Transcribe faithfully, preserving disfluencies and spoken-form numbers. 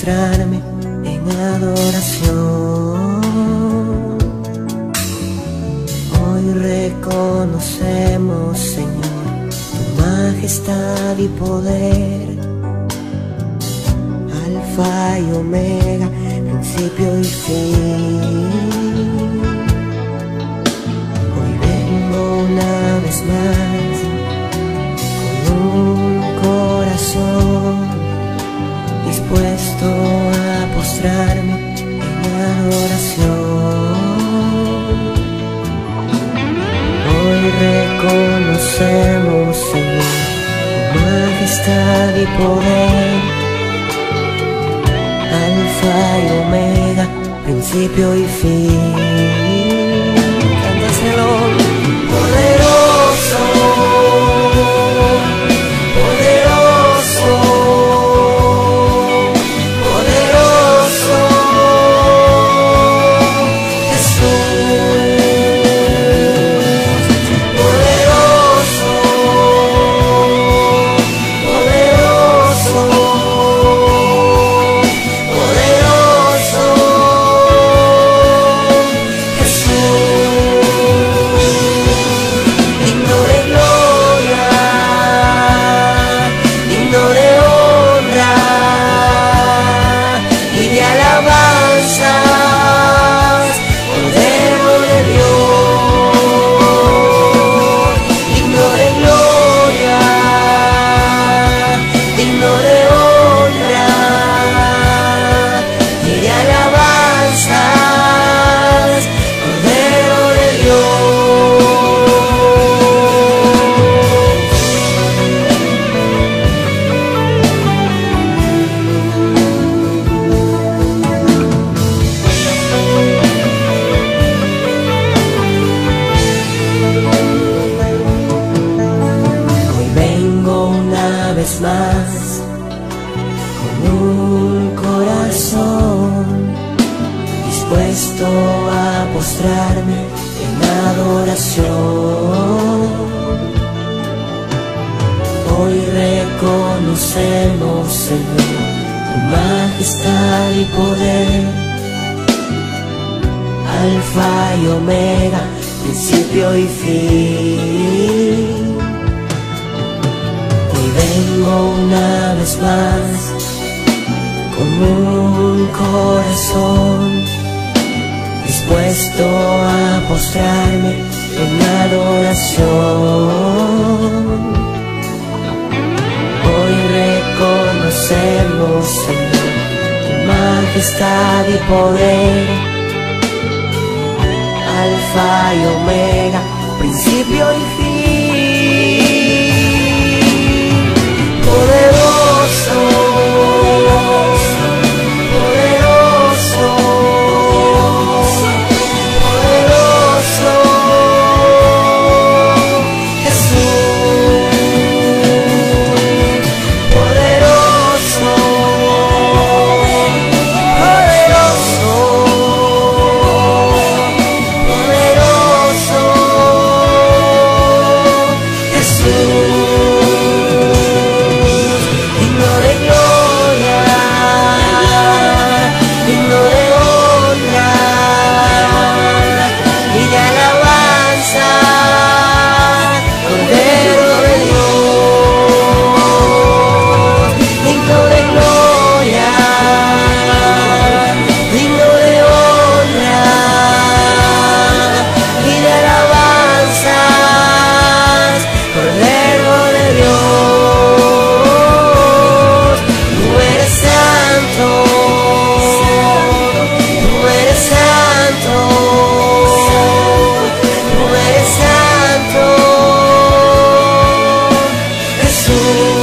postrarme en adoración. Hoy reconocemos, Señor, tu majestad y poder, Alfa y Omega, principio y fin. Hoy vengo una vez más con un corazón dispuesto a postrarme en adoración. Hoy reconocemos, Señor, tu majestad y poder, Alfa y Omega, principio y fin. Cántaselo. Poderoso, poderoso, poderoso, Jesús. Poderoso, poderoso, poderoso, Jesús. Digno de gloria, digno de honra y de alabanzas, Cordero de Dios. Digno de gloria, digno de honra y de alabanzas, Cordero de Dios. Hoy vengo una vez más con un corazón dispuesto a postrarme en adoración. Hoy reconocemos, Señor, tu majestad y poder, Alfa y Omega, principio y fin. Hoy vengo una vez más con un corazón dispuesto a postrarme en adoración. Hoy reconocemos, Señor, tu majestad y poder, Alfa y Omega, principio y fin. Poderoso, poderoso, poderoso, Jesús. Poderoso, poderoso, poderoso, Jesús.